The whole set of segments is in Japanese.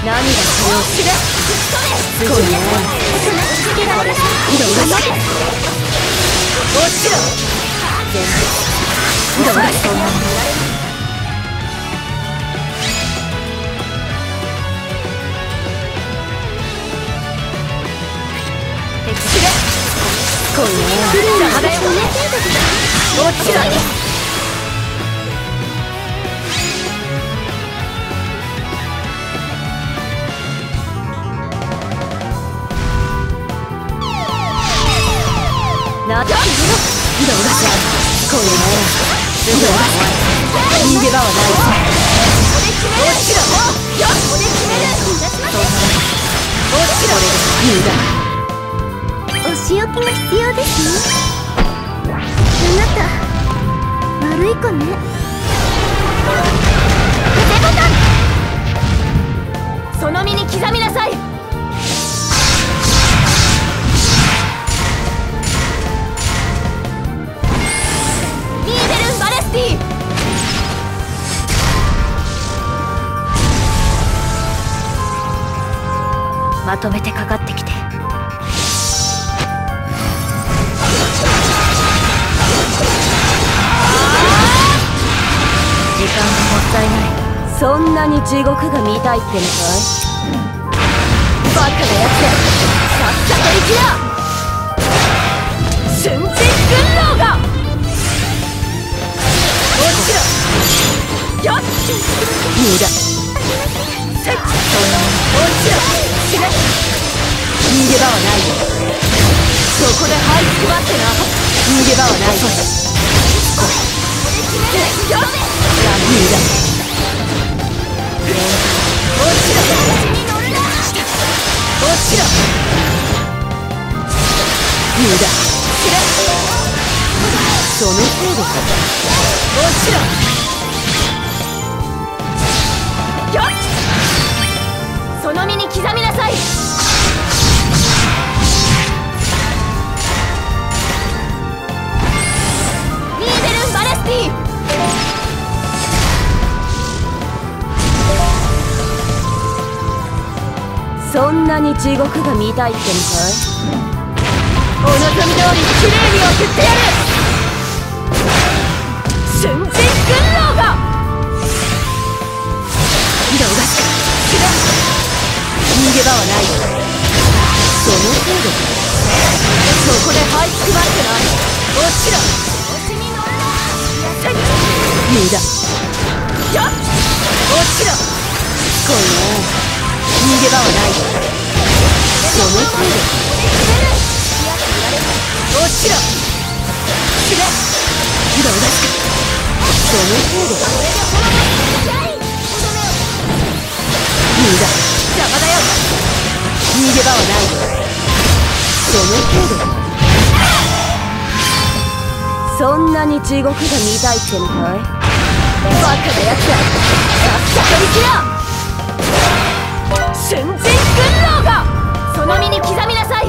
何がそれを知れ。すごいね。落ちろ。全部どうだそんなもの。知れ。すごいね。邪魔だよ。落ちろ。なっ色がこういうね。逃げ場はないぞ。落ちろ。よっここで決める。落ちろ。 お仕置きが必要ですね。あなた悪い子ね。手ボタン。その身に刻みなさい。まとめてかかってきて。時間がもったいない。そんなに地獄が見たいってのかい。バカなやつだ。さっさと行きな。瞬時軍狼が落ちろ。よっ無駄。せっそんな落ちろ。逃げ場はないよ。そこで這いつくばってな。逃げ場はないよ。よっ無駄。落ちろ。落ちろ。無駄。そのせいでか。落ちろ。よっその身に刻みなさい。ニーベルン・バレスティ。そんなに地獄が見たいってのかい。お望み通りきれいに送ってやる。瞬時軍狼が色が逃げ場はない。その程度そこで這いつくばってな。落ちろ。無駄。よっ落ちろ。すごいね。逃げ場はない。その程度落ちろ。死ね。どうだすか。その程度無駄。邪魔だよ。逃げ場はない。その程度そんなに地獄が見たいってのかい。バカなやつだ。さっさと行きな。瞬時軍狼がその身に刻みなさい。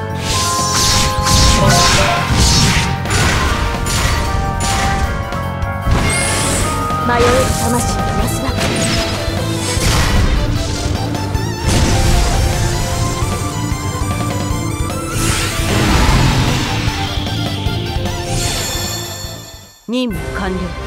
迷える魂のなしだ。任務完了。